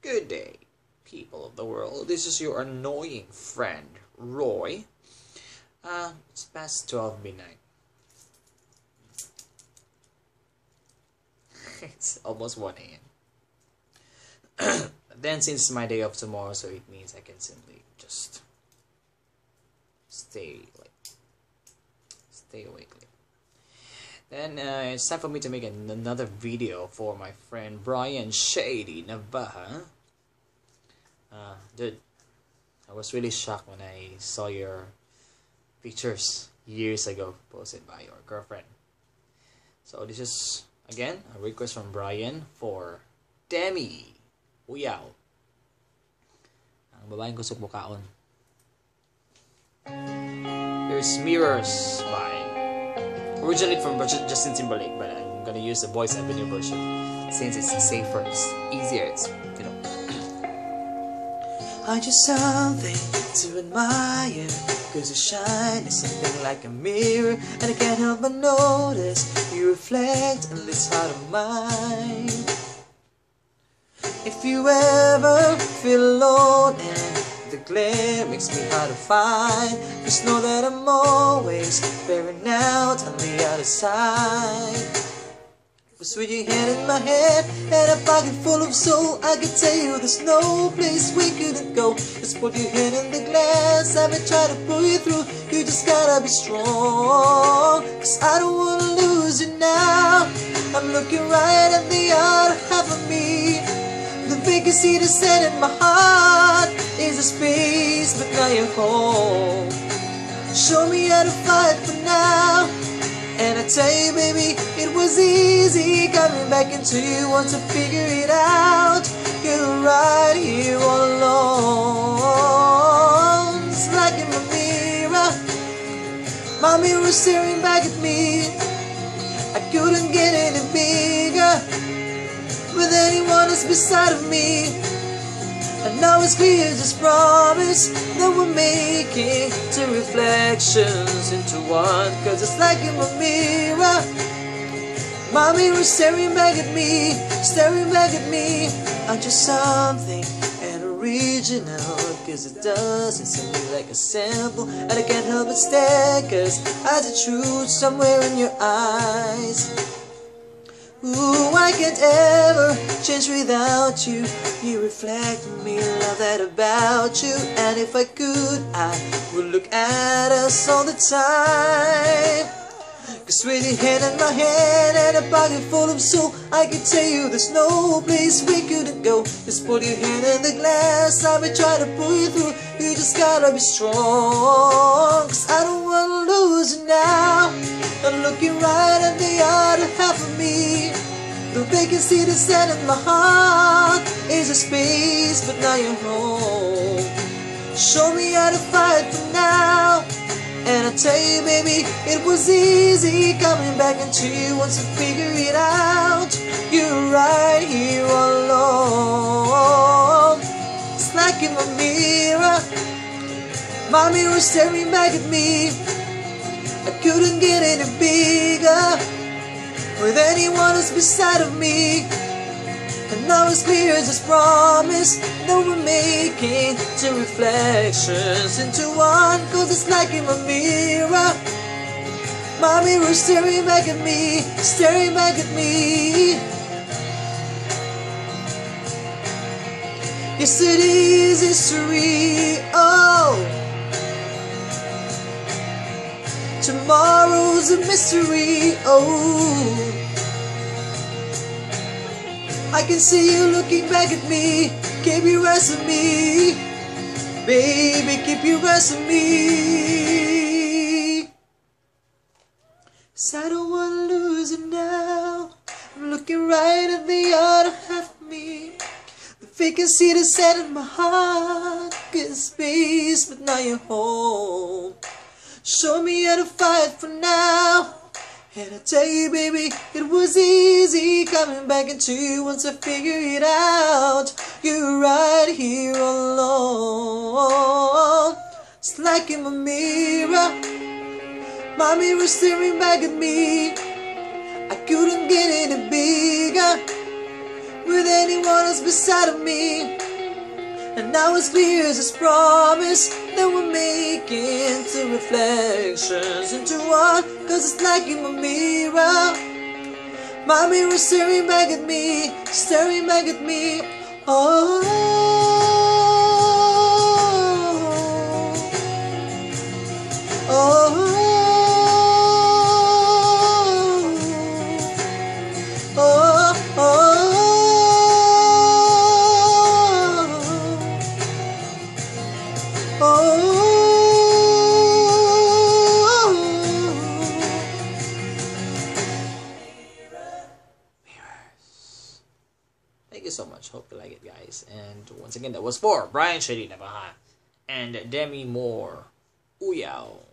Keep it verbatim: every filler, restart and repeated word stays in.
Good day, people of the world. This is your annoying friend, Roy. Uh, it's past twelve midnight. It's almost one A M Then since it's my day off tomorrow, so it means I can simply just stay like stay awake late. Then uh, it's time for me to make an another video for my friend Brian Shady Navaja. Uh, dude, I was really shocked when I saw your pictures years ago posted by your girlfriend. So this is again a request from Brian for Demi Uyaw, ang babaeng kusog mukaon. Here's Mirrors by, originally from Justin Timberlake, but I'm gonna use the Boys Avenue version since it's safer, it's easier, it's, you know. I just something to admire, cause you shine is something like a mirror, and I can't help but notice you reflect in this heart of mine. If you ever feel alone and the glare makes me hard to find, just know that I'm always bearing out on the other side. Cause with your hand in my hand and a pocket full of soul, I can tell you there's no place we couldn't go. Just put your hand in the glass, I've been trying to pull you through. You just gotta be strong, cause I don't wanna lose you now. I'm looking right at the other half of me. The vacancy that's set in my heart is a space, but now you're home. Show me how to fight for now. And I tell you, baby, it was easy coming back into you once I figure it out. You're right here all alone. It's like in my mirror, my mirror staring back at me. I couldn't get any bigger with anyone else beside of me. And now it's clear as this promise that we're making two reflections into one. Cause it's like in my mirror, my mirror staring back at me, staring back at me. I'm just something and original, cause it doesn't seem like a sample, and I can't help but stare, cause I see truth somewhere in your eyes. Ooh, I can't ever change without you. You reflect me, love that about you. And if I could, I would look at us all the time. Cause with your hand in my hand and a pocket full of soul, I can tell you there's no place we couldn't go. Just put your hand in the glass, I've been trying to pull you through. You just gotta be strong, cause I don't wanna lose you now. I'm looking right at the other half of me. The vacancy that's set in my heart is a space, but now you're home. Show me how to fight for now. And I tell you, baby, it was easy coming back into you once I figure it out. You're right here all alone. It's like in my mirror, my mirror staring back at me. I couldn't get any bigger with anyone else beside of me. And now it's clear as this promise that we're making two reflections into one. Cause it's like in my mirror, my mirror staring back at me, staring back at me. Yesterday's history, oh, tomorrow's a mystery, oh. I can see you looking back at me. Keep your eyes on me, baby, keep your eyes on me. Cause I don't wanna lose it now. I'm looking right at the other half of me. The vacancy that's set in my heart is space, but now you're home. Show me how to fight for now. And I tell you, baby, it was easy coming back into you once I figured it out. You're right here all alone. It's like in my mirror, my mirror staring back at me. I couldn't get any bigger with anyone else beside of me. And now it's clear as this promise that we're making two reflections into one. Cause it's like in my mirror, my mirror staring back at me, staring back at me. Oh, oh, oh, oh. Thank you so much. Hope you like it, guys. And once again, that was for Brian Shady Navaja and Demi Moore. Ooh, yow.